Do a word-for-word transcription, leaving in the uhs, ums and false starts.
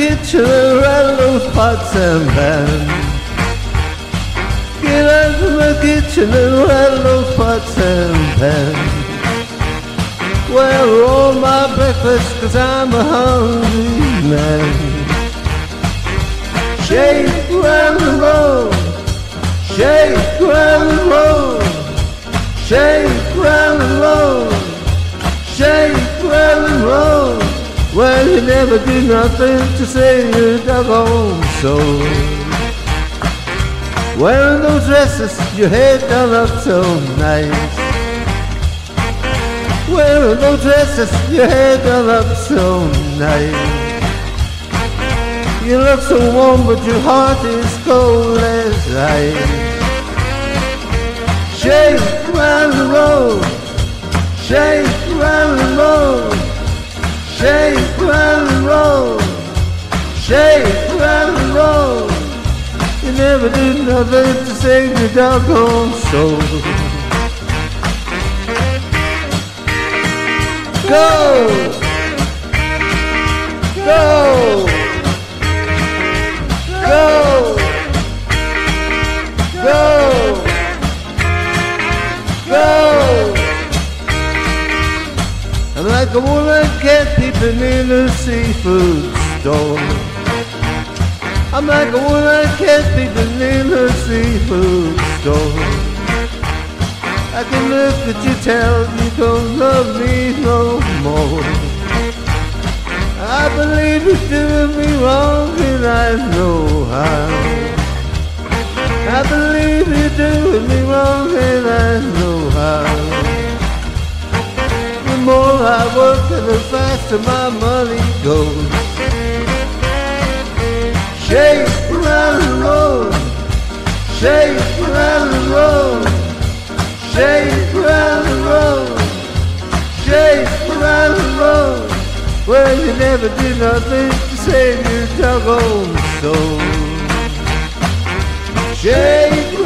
kitchen and rattle those pots and pans. Get out of my kitchen and rattle those pots and pans. Well, roll my breakfast, cause I'm a hungry man. Shake, rattle, and roll. Shake, rattle, and roll. Shake, rattle, and roll. Shake, rattle, and roll. Well, you never do nothing to save your doggone soul. Wearing those dresses, your hair done up so nice. Wearing those dresses, your hair done up so nice. You look so warm, but your heart is cold as ice. Shake, rattle, and roll. Shake, rattle, and roll. Shake, rattle, and roll. Shake, rattle, and roll. You never did nothing to save your doggone soul. Go! Go! Go! Go! Go! I'm like a woman cat peeping in a seafood store. I'm like a woman cat peeping in a seafood store. I can look at you, tell you don't love me no more. I believe you're doing me wrong and I know how. I believe you're doing me wrong and I know how. The more I work and the faster my money goes. Shake, rattle, and roll. Shake, rattle, and roll. Shake, rattle, and roll. Shake, rattle, and roll. Well, you never did nothing to save your doggone soul. Shake,